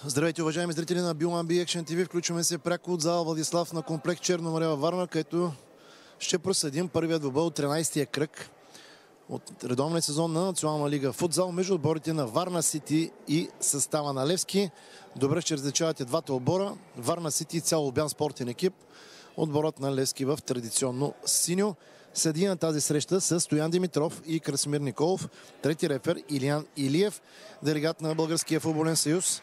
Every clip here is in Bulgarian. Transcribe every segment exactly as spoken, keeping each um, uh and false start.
Здравейте, уважаеми зрители на Би уан Би Action ти ви. Включваме се пряко от зала Владислав на комплекс Черно море във Варна, където ще проследим първият двубой от тринайсетия кръг от редовния сезон на Национална лига футзал между отборите на Варна Сити и състава на Левски. Добре ще различавате двата отбора. Варна Сити цял обян спортен екип. Отборът на Левски в традиционно синьо. Съдии на тази среща са Стоян Димитров и Красимир Николов. Трети рефер Илиян Илиев, делегат на Българския футболен съюз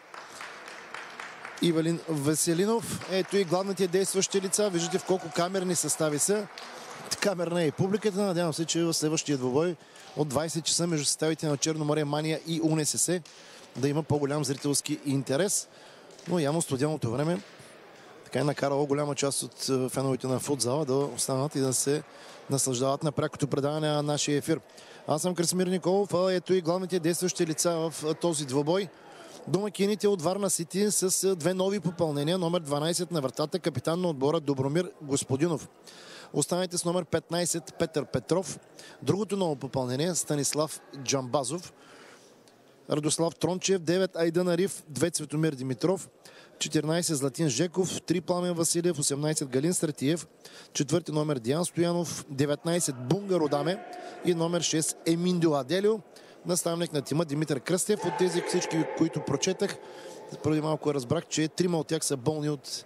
Ивелин Веселинов. Ето и главните действащи лица. Виждате в колко камерни състави са. Камерна е и публиката. Надявам се, че в следващия двубой от двайсет часа между съставите на Черно море, Мания и УНСС да има по-голям зрителски интерес. Но явно студеното време така е накарало голяма част от феновете на футзала да останат и да се наслаждават на прякото предаване на нашия ефир. Аз съм Красимир Николов, а ето и главните действащи лица в този двубой. Домакините от Варна Сити с две нови попълнения. Номер дванайсет на вратата, капитан на отбора Добромир Господинов. Останалите с номер петнайсет Петър Петров. Другото ново попълнение Станислав Джамбазов. Радослав Трончев, девет Айдан Ариф, две Цветомир Димитров, четиринайсет Златин Жеков, три Пламен Василев, осемнайсет Галин Стратиев, четвърти номер Диан Стоянов, деветнайсет Бунгар Одаме и номер шест Еминдио Аделио. Наставник на тима Димитър Кръстев. От тези всички, които прочетах, преди малко разбрах, че трима от тях са болни от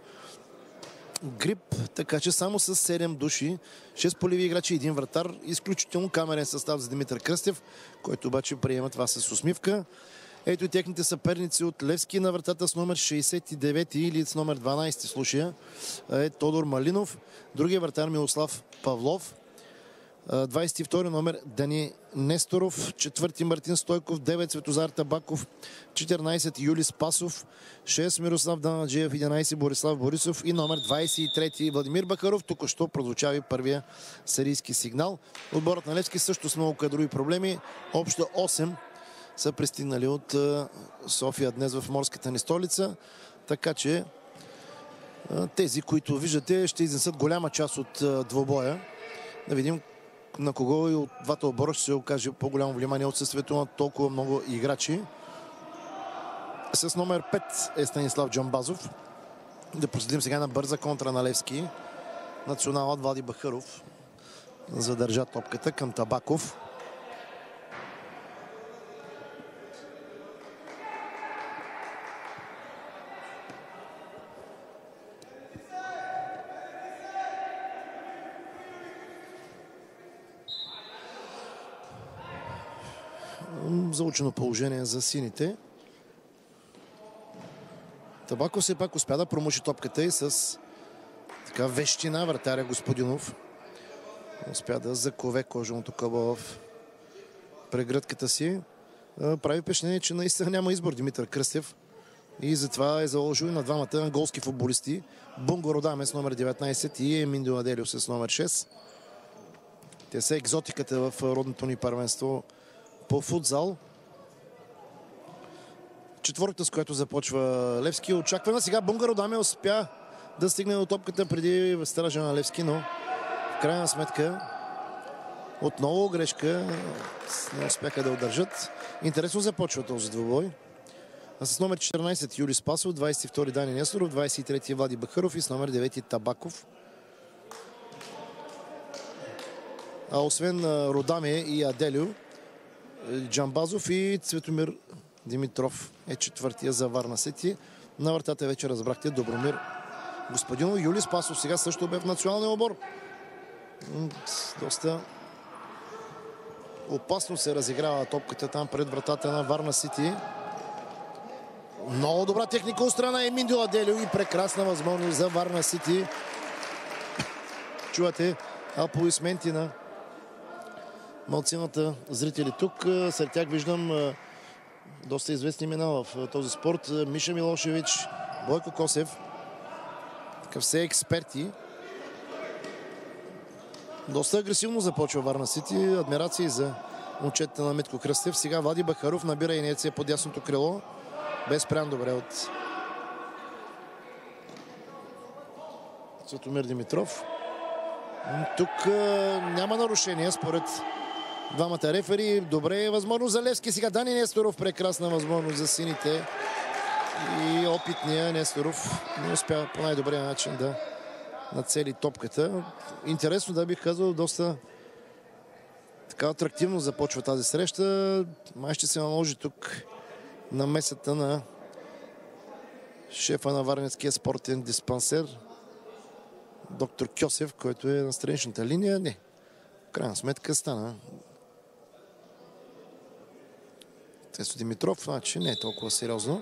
грип, така че само с седем души, шест поливи играчи и един вратар. Изключително камерен състав за Димитър Кръстев, който обаче приема това с усмивка. Ето и техните съперници от Левски на вратата с номер шейсет и девет или с номер дванайсет слушая е Тодор Малинов. Другия вратар Милослав Павлов. двайсет и втори номер Дани Несторов, четвърти Мартин Стойков, девет Светозар Табаков, четиринайсет Юли Спасов, шест Мирослав Данаджиев, единайсет Борислав Борисов и номер двайсет и трети Владимир Бакаров. Тук що прозвучава и първия серийски сигнал. Отборът на Левски също с много кадрови проблеми. Общо осем са пристигнали от София днес в морската ни столица. Така че тези, които виждате, ще изнесат голяма част от двубоя. Да видим на кого и от двата отбора ще се окаже по-голямо внимание отсъствието на толкова много играчи. С номер пет е Станислав Джамбазов. Да проследим сега на бърза контра на Левски. Националът Влади Бахаров задържа топката към Табаков. Заучено положение за сините. Табаков все пак успя да промуши топката и с така вещина вратаря Господинов успя да закове кожаното кълбо в прегръдката си. Прави впечатление, че наистина няма избор Димитър Кръстев и затова е заложил на двамата голски футболисти. Бунгар Одаме с номер деветнайсет и Еминдио Аделио с номер шест. Те са екзотиката в родното ни първенство по футзал. Четвърката, с която започва Левски, очаквана. Сега Бунгар Одаме успя да стигне до топката преди стража на Левски, но в крайна сметка отново грешка не успяха да удържат. Интересно започва този двубой. А с номер четиринайсет Юли Спасов, двайсет и втори Дани Несторов, двайсет и трети Влади Бахаров и с номер девети Табаков. А освен Родаме и Аделио, Джамбазов и Цветомир Димитров е четвъртия за Варна Сити. На вратата вече разбрахте Добромир Господинов. Юли Спасов сега също бе в националния отбор. Доста опасно се разиграва топката там пред вратата на Варна Сити. Много добра техника от страна Еминдио Аделио и прекрасна възможност за Варна Сити. Чувате аплодисменти на малцината зрители тук. Сред тях виждам доста известни имена в този спорт. Миша Милошевич, Бойко Косев. Така все експерти. Доста агресивно започва Варна Сити. Адмирации за момчетата на Митко Кръстев. Сега Влади Бахаров набира инерция под дясното крило. Без спрян добре от Цветомир Димитров. Тук няма нарушения според двамата рефери. Добре е възможност за Левски. Сега Дани Несторов. Прекрасна възможност за сините. И опитният Несторов не успя по най-добрия начин да нацели топката. Интересно, да бих казал, доста така атрактивно започва тази среща. Май ще се наложи тук намесата на шефа на Варненския спортен диспансер доктор Кьосев, който е на страничната линия. Не, в крайна сметка стана Тесо Димитров, значи не е толкова сериозно.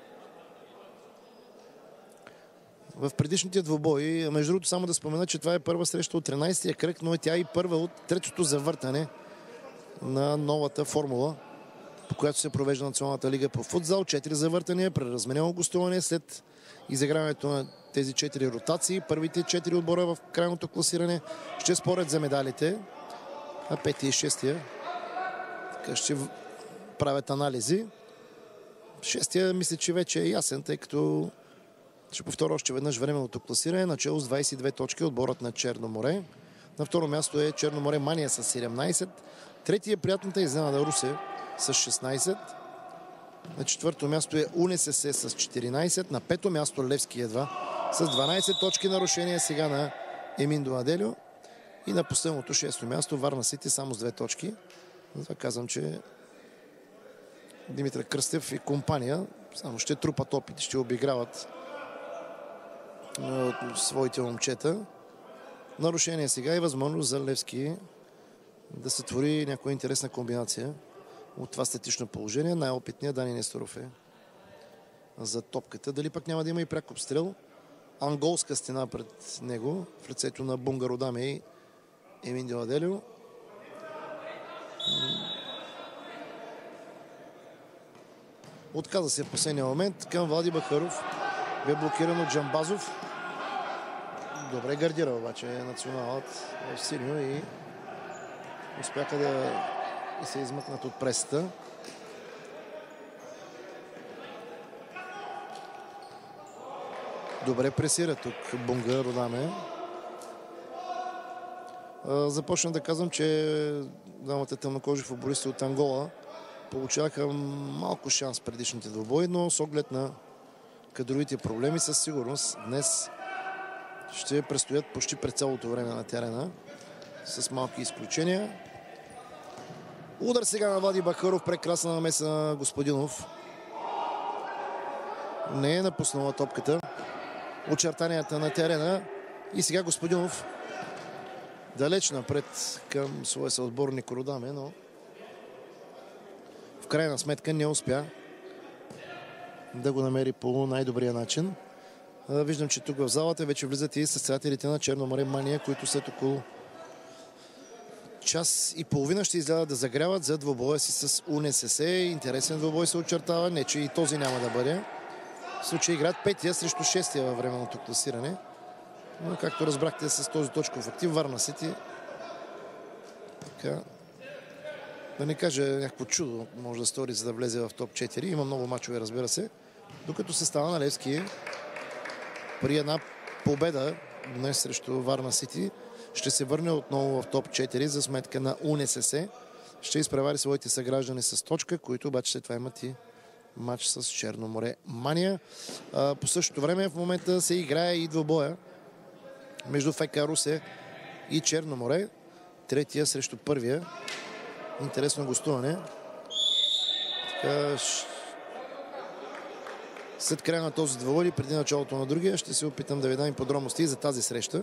В предишните двубои, между другото, само да спомена, че това е първа среща от тринайсетия кръг, но е тя и първа от третото завъртане на новата формула, по която се провежда Националната лига по футзал. Четири завъртания, преразменено гостуване след изиграването на тези четири ротации. Първите четири отбора в крайното класиране ще спорят за медалите, а петия и шестия така ще правят анализи. Шестия мисля, че вече е ясен, тъй като ще повторя още веднъж временното класиране. Начало с двайсет и две точки отборът на Черно море. На второ място е Черно море Мания с седемнайсет. Третия е приятната изненада Русе с шестнайсет. На четвърто място е УНСС с четиринайсет. На пето място Левски едва с дванайсет точки нарушения сега на Емин Донаделю. И на последното шесто място Варна Сити само с две точки. Затова казвам, че Димитър Кръстев и компания само ще трупат опит, ще обиграват от своите момчета. Нарушение сега и възможност за Левски да се твори някоя интересна комбинация от това статично положение. Най-опитният Дани Несторов е за топката. Дали пък няма да има и пряк обстрел? Анголска стена пред него в лицето на Бунгародаме и Емин Донаделю. Отказа се в последния момент към Влади Бахаров. Бе блокиран от Джамбазов. Добре гардира обаче националът в синьо и успяха да се измъкнат от пресата. Добре пресира тук Бунгародаме. Започна да казвам, че дамата тъмнокожи футболисти от Ангола получаваха малко шанс предишните двубои, но с оглед на кадровите проблеми със сигурност днес ще престоят почти през цялото време на терена с малки изключения. Удар сега на Влади Бахаров, прекрасна намеса на Господинов. Не е напуснала топката. Очертанията на терена и сега Господинов далеч напред към своя съотборник Родаме, но в крайна сметка не успя да го намери по най-добрия начин. Виждам, че тук в залата вече влизат и състезателите на Черно море Мания, които след около час и половина ще излядат да загряват за двубоя си с УНСС. Интересен двубой се очертава. Не, че и този няма да бъде. В случай играят петия срещу шестия във временното класиране. Но както разбрахте с този точков актив, Варна Сити така, да не кажа някакво чудо може да стори, за да влезе в топ четири. Има много мачове, разбира се. Докато състава на Левски при една победа днес срещу Варна Сити ще се върне отново в топ четири за сметка на УНСС. Ще изпревари своите съграждани с точка, които обаче след това имат и матч с Черно море Мания. А, по същото време в момента се играе и двубоя между ФК Русе и Черно море. Третия срещу първия. Интересно гостуване. Така, след края на този двубой, преди началото на другия, ще се опитам да ви дам и подробности за тази среща.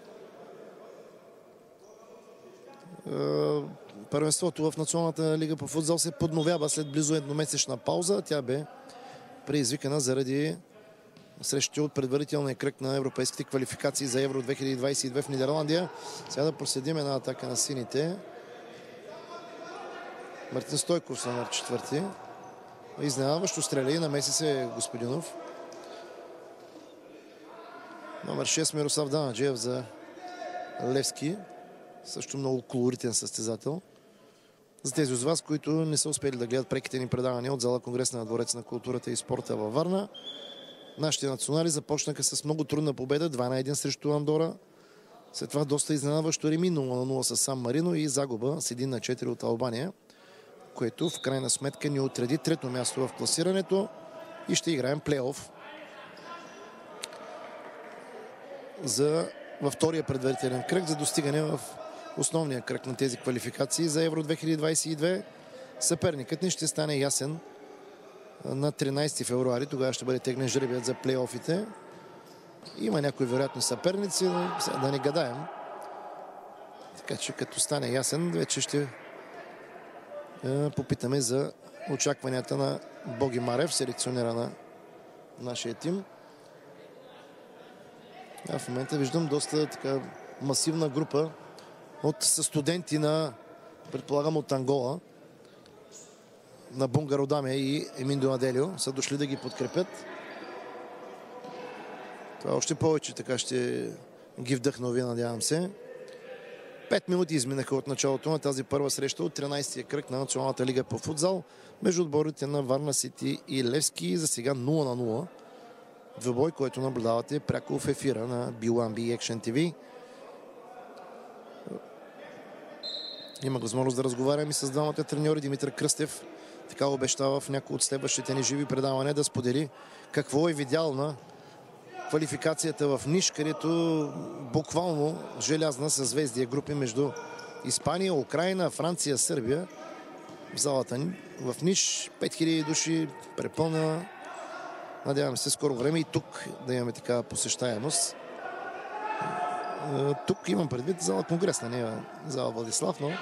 Първенството в Националната лига по футзал се подновява след близо едномесечна пауза. Тя бе предизвикана заради срещите от предварителния кръг на европейските квалификации за Евро две хиляди двайсет и две в Нидерландия. Сега да проследим една атака на сините. Мартин Стойков са на четвърти. Изненадващо стреля и намеси се Господинов. Номер шест Мирослав Данаджиев за Левски. Също много колоритен състезател. За тези от вас, които не са успели да гледат преките ни предавания от зала Конгресна на Дворец на културата и спорта във Варна, нашите национали започнаха с много трудна победа два на един срещу Андора. След това доста изненадващо реми нула на нула с Сан Марино и загуба с един на четири от Албания, което в крайна сметка ни отреди трето място в класирането. и ще играем плейоф за във втория предварителен кръг за достигане в основния кръг на тези квалификации за Евро две хиляди двадесет и две. Съперникът ни ще стане ясен на тринадесети февруари. Тогава ще бъде теглен жребият за плейофите. Има някои вероятни съперници, но да не гадаем. Така че като стане ясен, вече ще е, попитаме за очакванията на Боги Марев, селекционера на нашия тим. А в момента виждам доста така масивна група от студенти на, предполагам, от Ангола, на Бунгар Одаме и Еминдо Аделио са дошли да ги подкрепят. Това още повече така ще ги вдъхнови, надявам се. Пет минути изминаха от началото на тази първа среща от тринадесетия кръг на Националната лига по футзал между отборите на Варна Сити и Левски. За сега нула на нула. Двубой, който наблюдавате пряко в ефира на би уан би Action ти ви. Има възможност да разговарям и с двамата треньори. Димитър Кръстев така обещава в някои от следващите ни живи предавания да сподели какво е видял на квалификацията в Ниш, където буквално желязна съзвездие групи между Испания, Украина, Франция, Сърбия. В залата ни в Ниш пет хиляди души препълнена. Надявам се скоро време и тук да имаме такава посещаемост. Тук имам предвид зала Конгресна, не е зала Владислав, но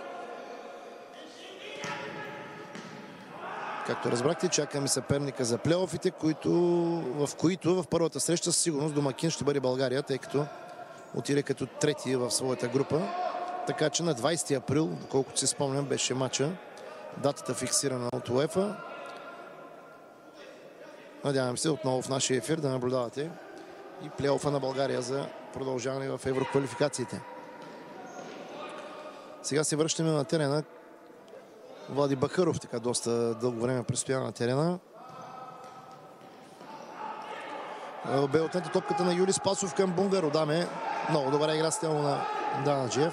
както разбрахте, чакаме съперника за плейофите, които, в които в първата среща със сигурност домакин ще бъде България, тъй като отиде като трети в своята група. Така че на двадесети април, колкото си спомням, беше матча. Датата фиксирана от УЕФА. Надявам се отново в нашия ефир да наблюдавате и плейофа на България за продължаване в евроквалификациите. Сега се връщаме на терена. Влади Бакъров така доста дълго време престоя на терена. Бе отнета топката на Юли Спасов към Бунгар Одаме. Много добра игра стелно на Данаджиев.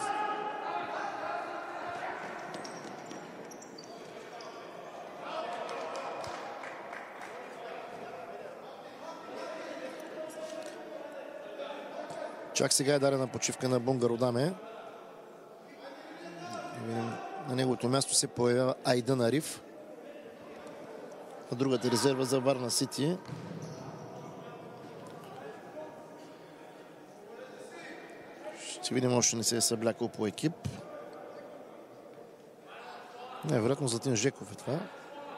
Чак сега е дадена почивка на Бунгар Одаме. На неговото място се появява Айдан Ариф. На другата резерва за Варна Сити. Ще видим, още не се е съблякал по екип. Най-вероятно Златин Жеков е това.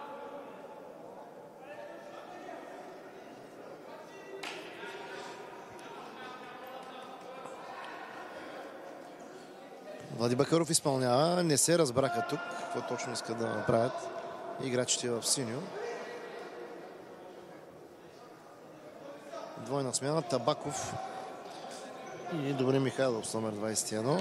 Влади Бакъров изпълнява. Не се разбраха тук какво точно искат да направят играчите в синьо. Двойна смяна. Табаков и Добри Михайлов с номер двадесет и едно.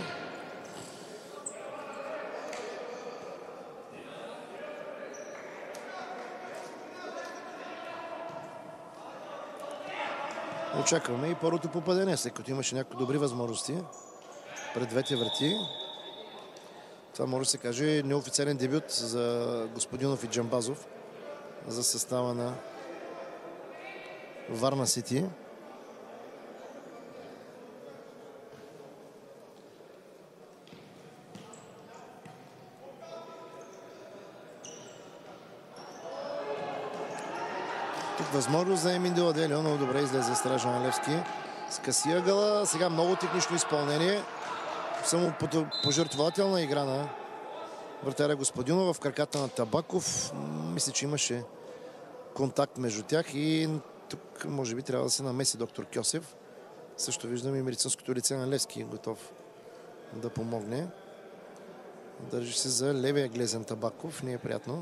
Очакваме и първото попадение, след като имаше някакви добри възможности пред двете врати. Това може да се каже неофициален дебют за Господинов и Джамбазов за състава на Варна Сити. Тук възможност за Еминдо Аделио, много добре излезе стража на Левски. Скъси ъгъла. Сега много технично изпълнение. Само пожертвователна игра на вратаря Господинов в краката на Табаков. Мисля, че имаше контакт между тях и тук може би трябва да се намеси доктор Кьосев. Също виждам и медицинското лице на Левски готов да помогне. Държи се за левия глезен Табаков. Не е приятно.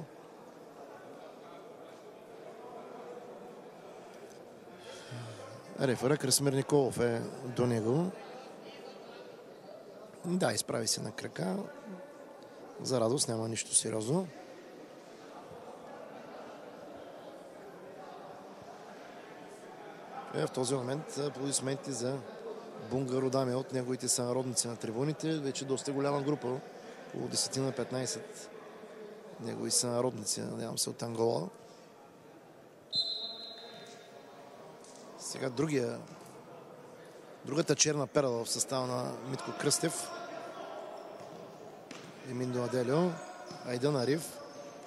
Рефера Красимир Николов е до него. Да, изправи се на крака. За радост няма нищо сериозно. Е, в този момент аплодисменти за Бунгар Одаме от неговите сънародници на трибуните. Вече доста голяма група. Около десет на петнадесет негови сънародници, надявам се, от Ангола. Сега другия, другата черна перла в състава на Митко Кръстев. Емин Аделио, Айдан Ариф.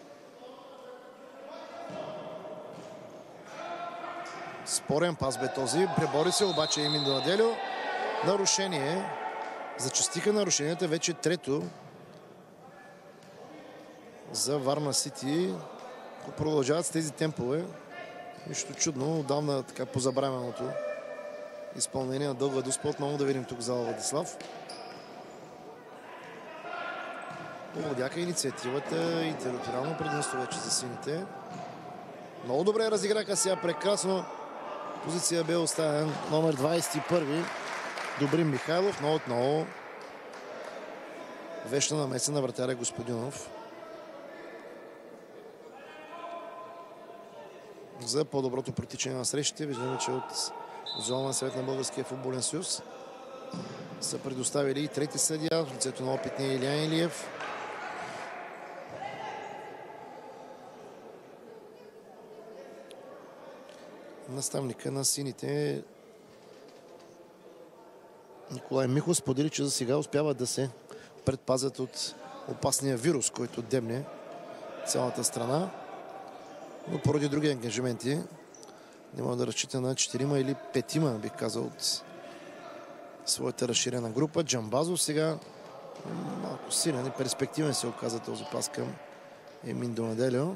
Спорен пас бе този. Пребори се обаче Емин Аделио. Нарушение. Зачестиха нарушенията. Вече трето за Варна Сити. Ако продължават с тези темпове, нищо чудно. Отдавна така позабравеното изпълнение на дълга дуспа. Отново да видим тук зала Владислав. Овладяха инициативата и териториално предимство вече за сините. Много добре разиграха сега. Прекрасно позиция бе оставен номер двадесет и първи Добрин Михайлов, но отново вечна намеса на вратаря Господинов. За по-доброто протичане на срещите виждаме, че от Зонален съвет на Българския футболен съюз са предоставили и трети съдия в лицето на опитния Илиян Илиев. Наставника на сините Николай Михов сподели, че за сега успяват да се предпазят от опасния вирус, който демне цялата страна. Но поради други ангажименти не мога да разчита на четирима или петима, бих казал, от своята разширена група. Джамбазов сега малко силен и перспективен се оказа този пас към Емин Донаделио.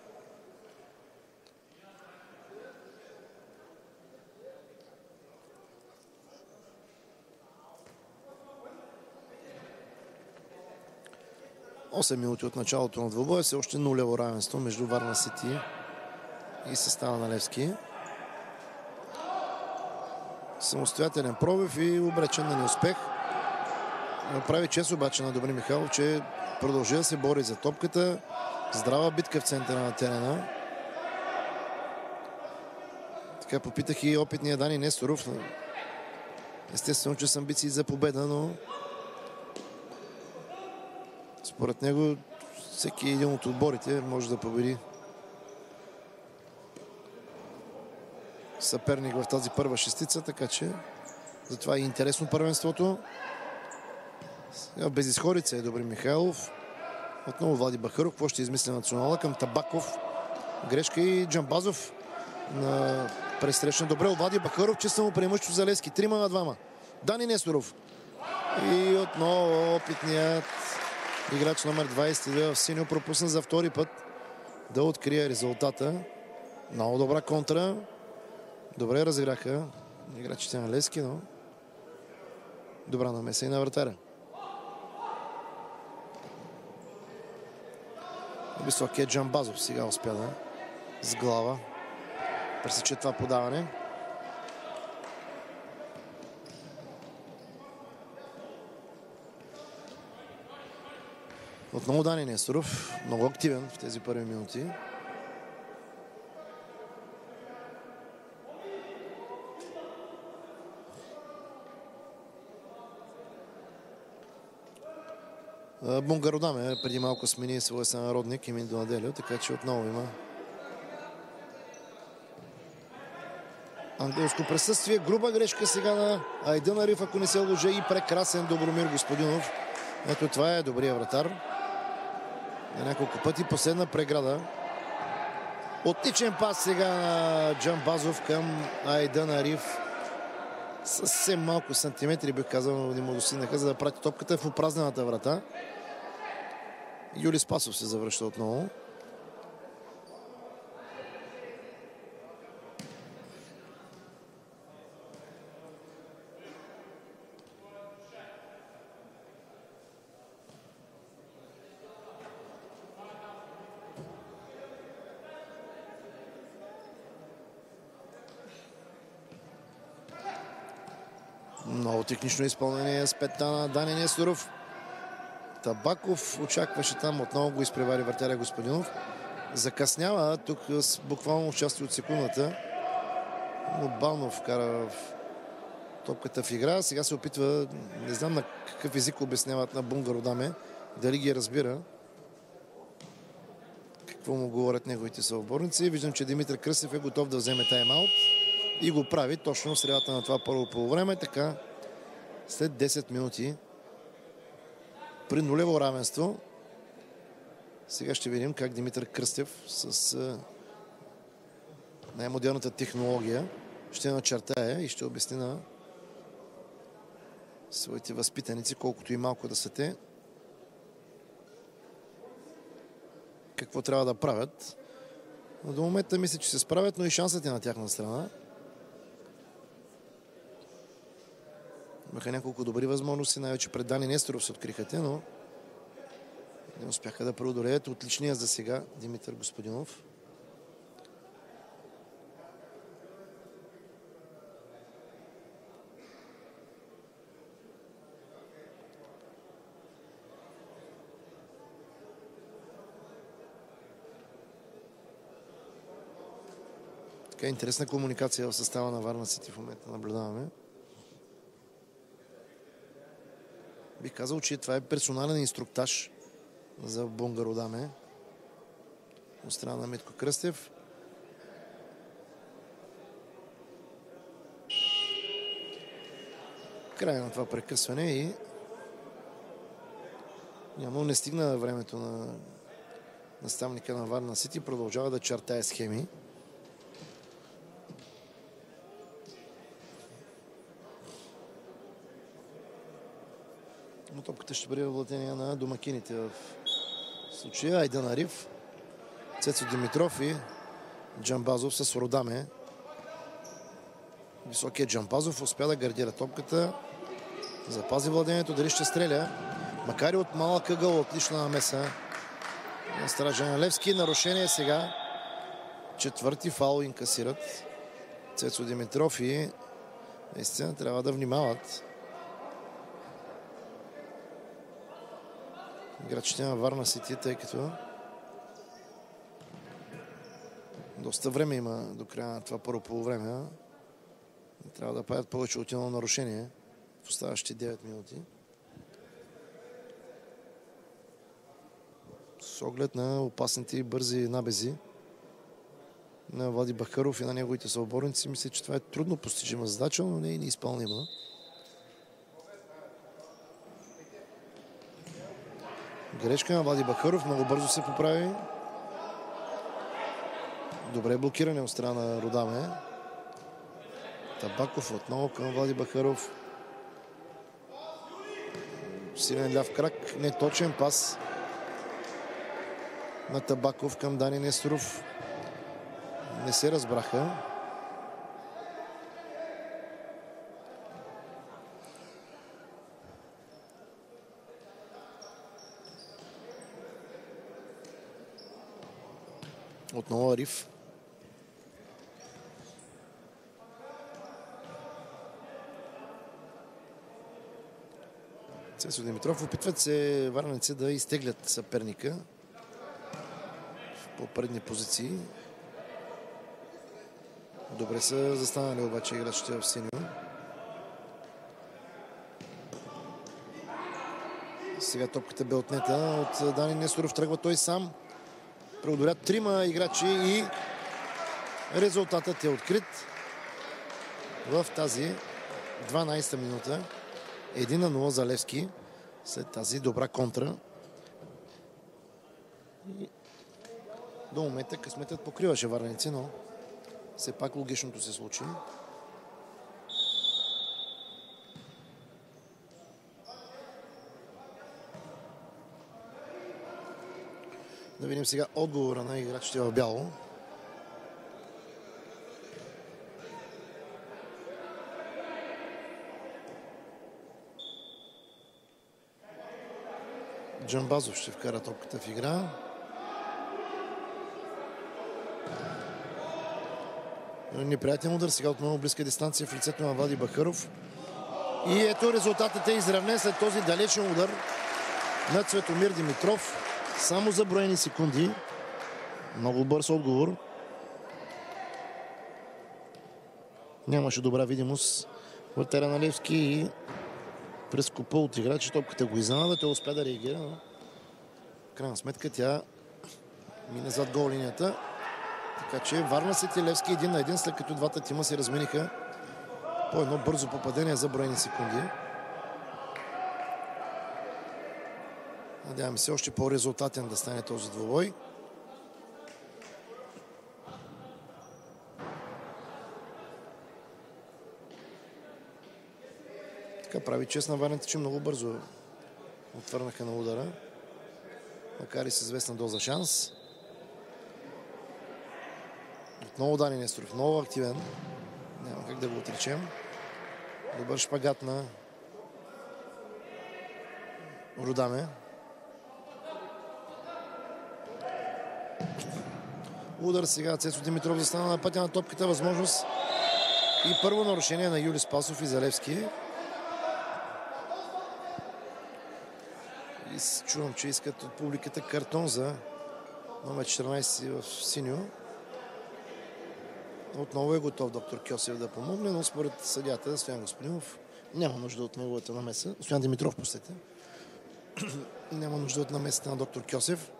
осем минути от началото на двубоя. Все още нулево равенство между Варна Сити и състава на Левски. Самостоятелен пробив и обречен на неуспех. Прави чест обаче на Добрин Михайлов, че продължи да се бори за топката. Здрава битка в центъра на терена. Така попитах и опитния Дани Несторов. Естествено, че с амбиции за победа, но според него всеки един от отборите може да победи съперник в тази първа шестица, така че затова е интересно първенството. Сега без изходица е Добрин Михайлов. Отново Влади Бахаров. Какво ще измисля национала към Табаков? Грешка и Джамбазов на пресрещна. Добре, Влади Бахаров, че само преимущество за Левски. Трима на двама. Дани Несторов. И отново опитният играч номер двадесет и две в синьо пропусна за втори път да открие резултата. Много добра контра. Добре разиграха играчите на Левски, но добра намеса и на вратаря. Високият Джамбазов сега успя да с глава пресече това подаване. Отново Дани Несторов, много активен в тези първи минути. Бунгародаме преди малко смени своя сънародник Емин Донаделио, така че отново има ангелско присъствие. Груба грешка сега на Айдан Ариф, ако не се лъжа, и прекрасен Добромир Господинов. Ето това е добрия вратар. На няколко пъти последна преграда. Отличен пас сега на Джамбазов към Айдан Ариф. Съвсем малко сантиметри, бих казал, не му достигнаха, за да прати топката в опразнената врата. Юли Спасов се завръща отново. Много технично изпълнение с петта на Дани Несторов. Табаков очакваше там, отново го изпревари вратаря Господинов. Закъснява тук с буквално части от секундата. Но бавно вкара в топката в игра. Сега се опитва, не знам на какъв език обясняват на Бунгародаме, дали ги разбира какво му говорят неговите съотборници. Виждам, че Димитър Кръстев е готов да вземе тайм-аут. И го прави точно в средата на това първо полувреме. Така, след десет минути при нулево равенство, сега ще видим как Димитър Кръстев с най-модерната технология ще начертае и ще обясни на своите възпитаници, колкото и малко да са те, какво трябва да правят. Но до момента мисля, че се справят, но и шансът е на тяхна страна. Имаха няколко добри възможности, най-вече пред Дани Несторов се откриха те, но не успяха да преодолеят отличния за сега Димитър Господинов. Така интересна комуникация в състава на Варна Сити в момента наблюдаваме. Бих казал, че това е персонален инструктаж за Бонгародаме от страна на Митко Кръстев. Край на това прекъсване и няма не стигна времето на наставника на Варна Сити. Продължава да чертае схеми. Но топката ще бъде във владение на домакините в случая. Айдан Ариф, Цецо Димитров и Джамбазов с Родаме. Високият Джамбазов успя да гардира топката. Запази владението. Дали ще стреля? Макар и от малък ъгъл, отлична намеса на Стражан Левски. Нарушение сега. Четвърти фаул инкасират Цецо Димитров и наистина трябва да внимават играчите на Варна Сити, тъй като доста време има до края на това първо полувреме. Трябва да правят повече от едно нарушение в оставащите девет минути. С оглед на опасните и бързи набези на Влади Бахаров и на неговите съотборници, мисля, че това е трудно постижима задача, но не е неизпълнима. Грешка на Влади Бахаров, много бързо се поправи. Добре блокиране от страна на Родаме. Табаков отново към Влади Бахаров. Силен ляв крак, неточен пас на Табаков към Дани Несторов. Не се разбраха. Отново Ариф. Цецо Димитров. Опитват се варненци да изтеглят съперника в по-предни позиции. Добре са застанали обаче играчите в синьо. Сега топката бе отнета от Дани Несторов. Тръгва той сам. Преодолят трима играчи и резултатът е открит в тази дванадесета минута. едно на нула за Левски след тази добра контра. И до момента късметът покриваше варненци, но все пак логичното се случи. Да видим сега отговора на играчите в бяло. Джамбазов ще вкара топката в игра. Неприятен удар сега от много близка дистанция в лицето на Влади Бахаров. И ето резултатът е изравнен след този далечен удар на Цветомир Димитров. Само за броени секунди. Много бърз отговор. Нямаше добра видимост вратаря на Левски и през купа от играчи топката го изненада. Той успя да реагира, но в крайна сметка тя мине зад гол линията. Така че Варна Сити и Левски един на един, след като двата тима се размениха по едно бързо попадение за броени секунди. Надяваме се още по-резултатен да стане този двубой. Така прави чест на варните, че много бързо отвърнаха на удара. Макар и с известна доза шанс. Отново Дани Несторов, много активен. Няма как да го отречем. Добър шпагат на Рудаме. Удар сега. Цецо Димитров застана на пътя на топката. Възможност и първо нарушение на Юли Спасов и Залевски. И чувам, че искат от публиката картон за номер четиринайсет в синьо. Отново е готов доктор Кьосев да помогне, но според съдията Стоян Господинов няма нужда от неговата намеса. Стоян Димитров, простете. Няма нужда от намесата на доктор Кьосев.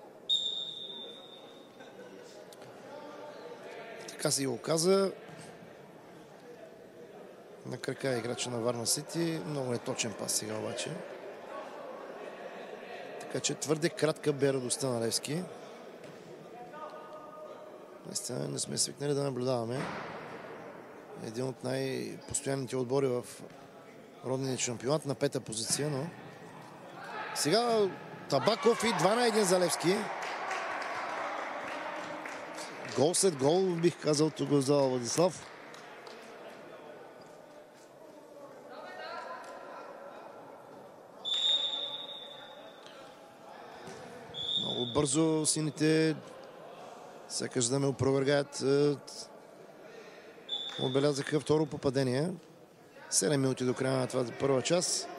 Така си го каза. На крака е играча на Варна Сити. Много е точен пас сега обаче. Така че твърде кратка бе радостта на Левски. Наистина не сме свикнали да наблюдаваме един от най-постоянните отбори в родния шампионат на пета позиция, но сега Табаков и два на един за Левски. Гол след гол, бих казал, тук в зала Владислав. Много бързо сините сякаш да ме опровергаят. Отбелязаха второ попадение. седем минути до края на това първа част.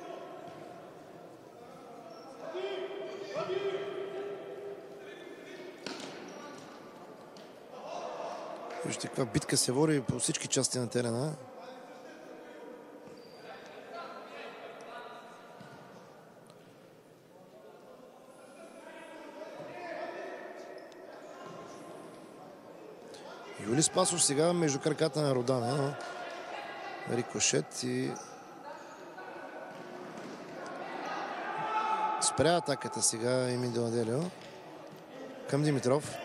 Вижте каква битка се води по всички части на терена. Юли Спасов сега между краката на Родане, но рикошет и спря атаката сега Емин Донаделио към Димитров.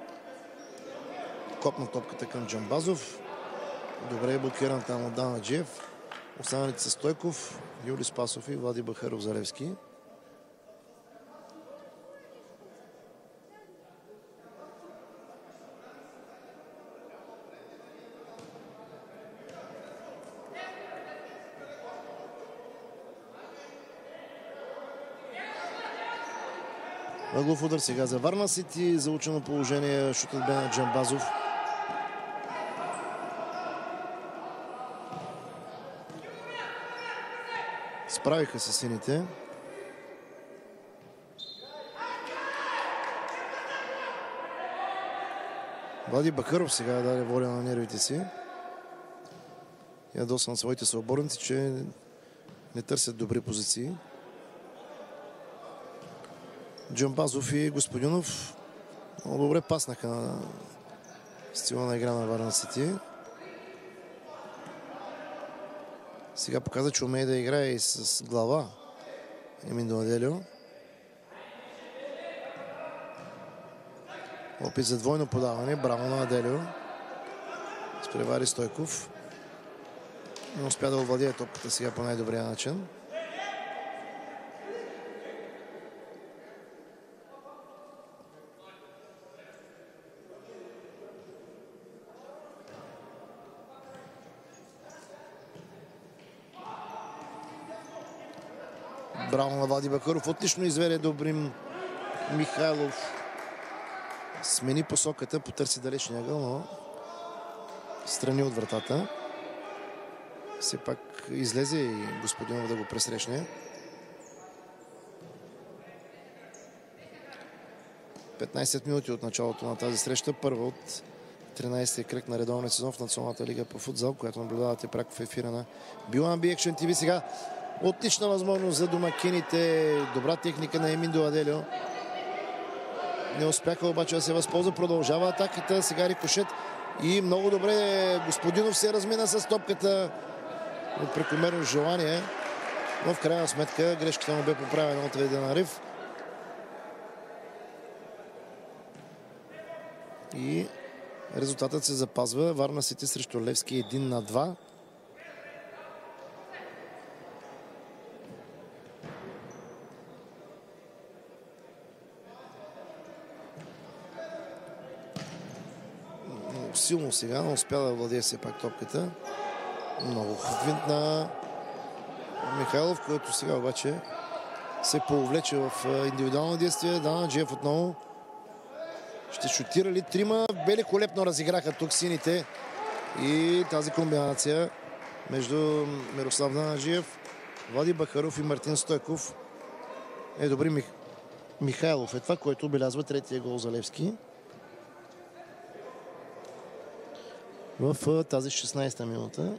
Копна топката към Джамбазов. Добре е блокиран там от Данаджиев. Останалите са Стойков, Юли Спасов и Влади Бахаров за Левски. Въглов удар сега за Варна Сити. Заучено положение. Шутът бе на Джамбазов. Справиха се сините. Влади Бахаров сега даде воля на нервите си. Ядосан своите съоборници, че не търсят добри позиции. Джамбазов и Господинов много добре паснаха на стила на игра на Варна Сити. Сега показа, че умее да играе и с глава Емин Донаделио. Опит за двойно подаване. Браво на Аделио. Спревари Стойков. Не успя да овладее топката сега по най-добрия начин. Браво на Влади Бахаров. Отлично изведе Добрин Михайлов. Смени посоката, потърси далечния ъгъл, но страни от вратата. Все пак излезе и Господинов да го пресрещне. петнайсет минути от началото на тази среща. Първа от тринайсети кръг на редовния сезон в Националната лига по футзал, която наблюдавате пряко в ефира на би уан би Action ти ви. Сега отлична възможност за домакините. Добра техника на Емин Донаделио. Не успяха обаче да се възползва. Продължава атаката. Сега рикошет. И много добре Господинов се размина с топката от прекомерно желание. Но в крайна сметка грешката му бе поправена от Вейден Ариф. И резултатът се запазва. Варна Сити срещу Левски един на два. Силно сега, но успя да владее все пак топката. Много хвинт на Михайлов, който сега обаче се повлече в индивидуално действие. Дана Джиев отново ще шутира ли трима. Великолепно разиграха тук сините. И тази комбинация между Мирослав Данаджиев, Влади Бахаров и Мартин Стойков е добри. Мих... Михайлов е това, което обелязва третия гол за Левски. В тази шестнадесета минута.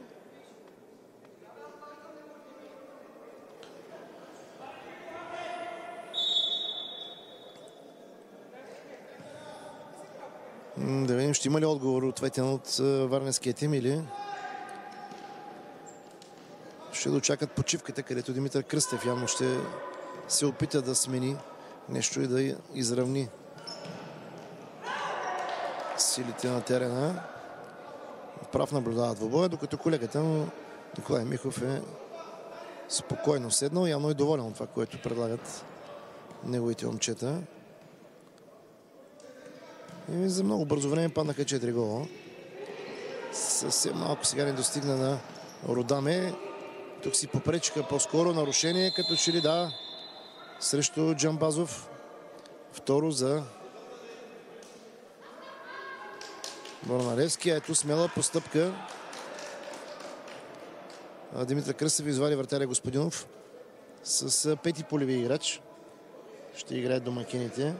Да видим, ще има ли отговор ответен от варненския тим или ще дочакат почивката, където Димитър Кръстев явно ще се опита да смени нещо и да изравни силите на терена. Прав наблюдава двобоя, докато колегата му Николай Михов е спокойно седнал. Явно е доволен от това, което предлагат неговите момчета. И за много бързо време паднаха четири гола. Съвсем малко сега не достигна на Родаме. Тук си попречиха по-скоро нарушение, като че ли да, срещу Джамбазов. Второ за Борналевски. Ето смела постъпка. Димитър Кръстев извади вратаря Господинов с пети полеви играч. Ще играят домакините.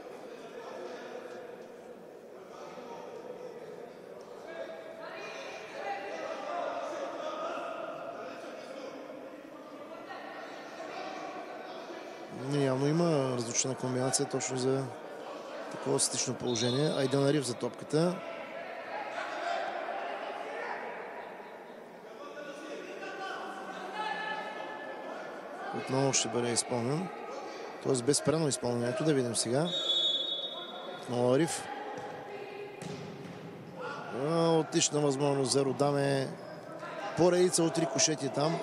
Явно има различна комбинация точно за такова статично положение. Айдан Ариф за топката. Отново ще бъде изпълнен. Тоест безспрено изпълнението. Да видим сега. Отново Ариф. Отлична възможност за Родаме. Поредица от рикошети там.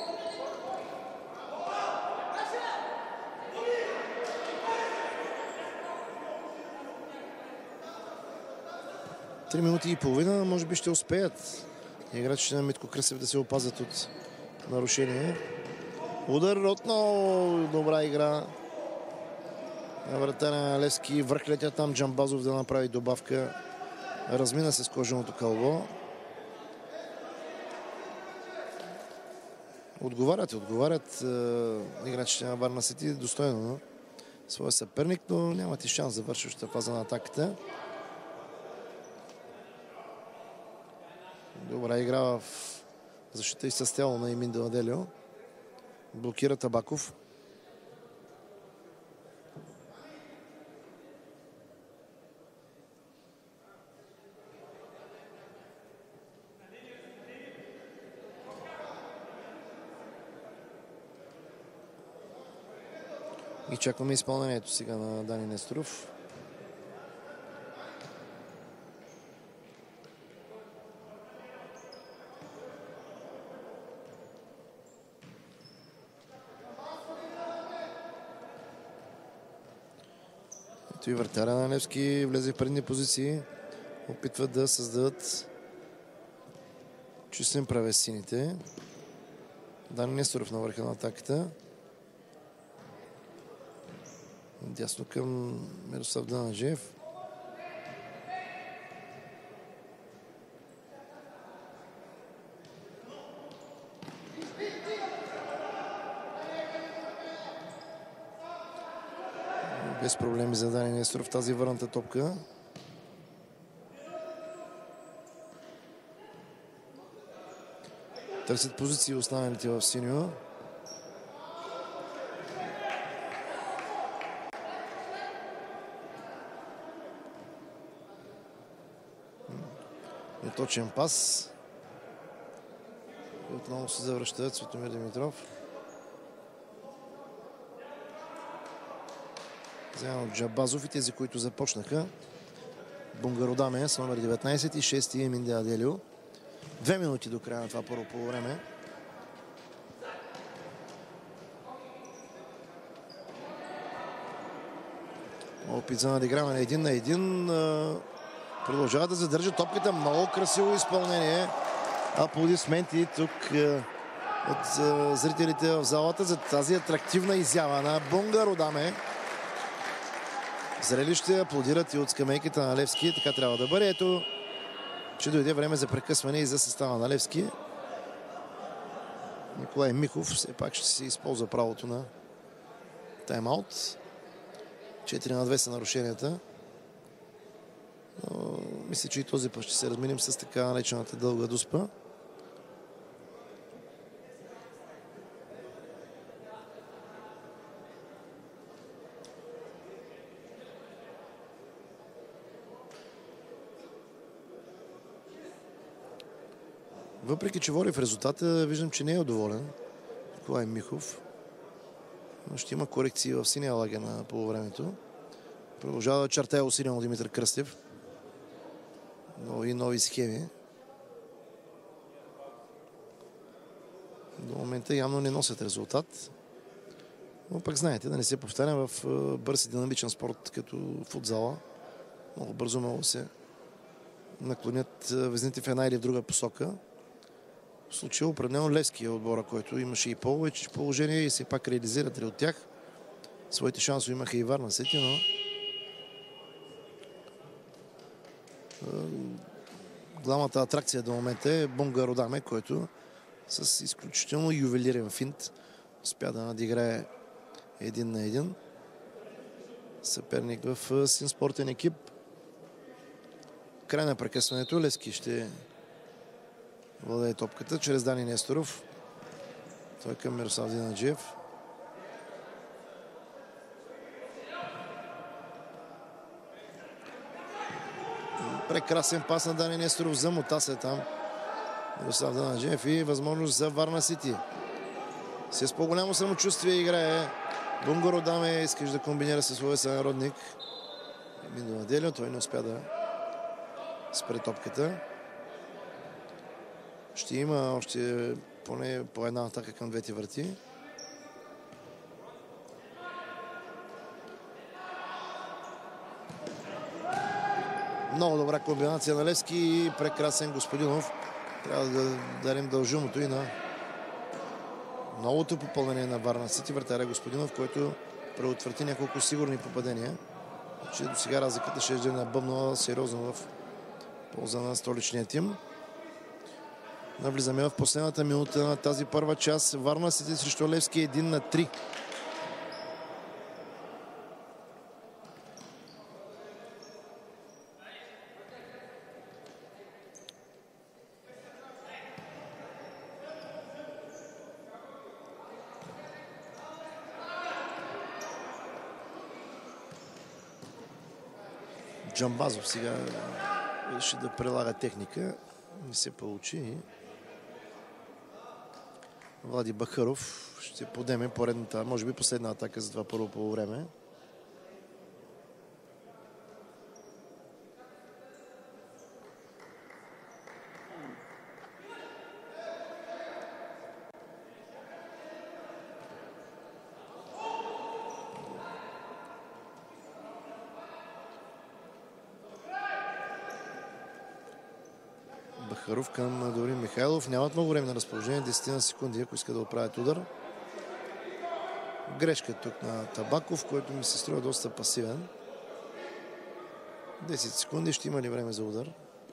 Три минути и половина, може би ще успеят играчите на Митко Кръстев да се опазят от нарушение. Удар отново, добра игра на вратаря на Левски. Върхлетя там Джамбазов да направи добавка. Размина се с кожаното кълбо. Отговарят, отговарят е, играчите на Варна Сити достойно на своя съперник, но нямат и шанс за вършваща фаза на атаката. Добра игра в защита и с тяло на Емин Деладелио. Блокира Табаков. И чакваме изпълнението сега на Дани Несторов. И вратаря на Левски влезе в предни позиции. Опитват да създадат числен правец сините. Дани Несторов на върха на атаката. Дясно към Мирослав Данаджиев. Без проблеми за Дани Несторов тази върната топка. Търсят позиции останалите в синьо. точен пас. И отново се завръща Цветомир Димитров. Заедно Джабазов и тези, които започнаха. Бунгародаме с номер деветнайсет и шести Емин Аделио. Две минути до края на това първо полувреме. Опит за надиграване един на един. Продължава да задържа топката. Много красиво изпълнение. Аплодисменти тук от зрителите в залата за тази атрактивна изява на Бунгародаме. Зрели ще аплодират и от скамейката на Левски. Така трябва да бъде. Ето, че дойде време за прекъсване и за състава на Левски. Николай Михов все пак ще си използва правото на тайм-аут. четири на две са нарушенията. Но, мисля, че и този път ще се разминем с така наречената дълга дуспа. Въпреки че води в резултата, виждам, че не е доволен Николай Михов. Но ще има корекции в синия лагер на полувремето. Продължава да чертае усилено Димитър Кръстев. Нови нови схеми. До момента явно не носят резултат. Но пък знаете, да не се повтарям в бърз и динамичен спорт като футзала. Много бързо много се наклонят везните в една или в друга посока. В случая определено Левски е отбора, който имаше и повече положение и все пак реализира три от тях. Своите шансове имаха и Варна Сити, но главната атракция до момента е Бунгародаме, който с изключително ювелирен финт успя да надиграе един на един съперник в син спортен екип. Край на прекъсването Левски ще владее топката чрез Дани Несторов. Той към Мирослав Динаджиев. Прекрасен пас на Дани Несторов. Замота се там Мирослав Динаджиев и възможност за Варна Сити. С по-голямо самочувствие играе Бунгародаме. Искаш да комбинира със своя сънародник Емин Аделио. Той не успя да спре топката. Ще има още поне по една атака към двете врати. Много добра комбинация на Левски и прекрасен Господинов. Трябва да дадем дължимото и на новото попълнение на Варна Сити. Вратаря Господинов, който предотврати няколко сигурни попадения. Че до сега разликата ще е набъбнала сериозно в полза на столичния тим. Навлизаме в последната минута на тази първа част. Варна Сити срещу Левски един на три. Джамбазов сега ще да прилага техника. Не се получи. Влади Бахаров ще подеме поредната, може би последна атака за това първо полувреме. Бахаров към Дорин Михайлов. Нямат много време на разположение. десет секунди, ако иска да отправят удар. Грешка тук на Табаков, който ми се струва доста пасивен. десет секунди. Ще има ли време за удар?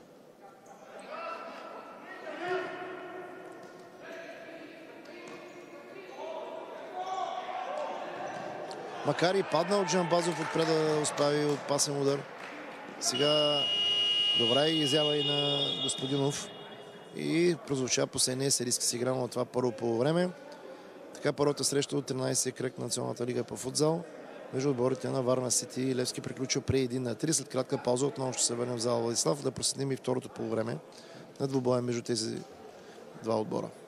Макар и падна от Джамбазов отпред да успави от пасен удар. Сега добра изява и на Господинов. И прозвуча последния серийски сигнал на това първо полувреме. Така първата среща от тринайсети кръг на Националната лига по футзал между отборите на Варна Сити и Левски приключва при един на три. След кратка пауза отново ще се върнем в зала Владислав да проследим и второто полувреме на двубоя между тези два отбора.